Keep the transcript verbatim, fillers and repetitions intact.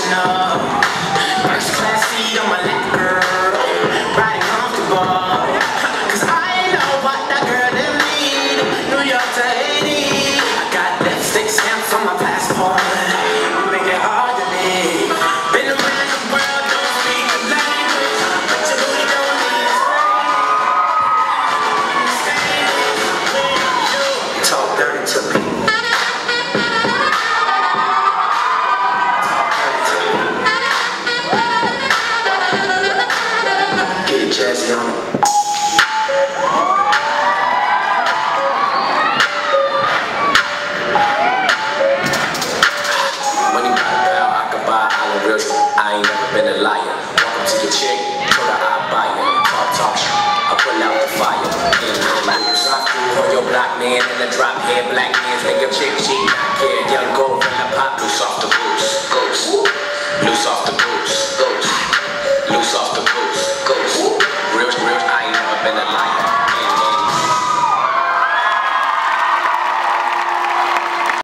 international. First class seat on my lap, girl. Riding comfortable. Cause I know what that girl them need. New York to Haiti. I got lipstick stamps on my passport. You make it hard to leave. Been around the world, don't speak the language. But your booty don't need Spain. Talk dirty to me. Jazzy on it. Money by the bell, I can buy all the real shit. I ain't never been a liar. Welcome to your chick, told her I'll buy it. Talk, talk, I pull out the fire. In the loop, drive through on your block, man, and the drop head black man, take your chick, she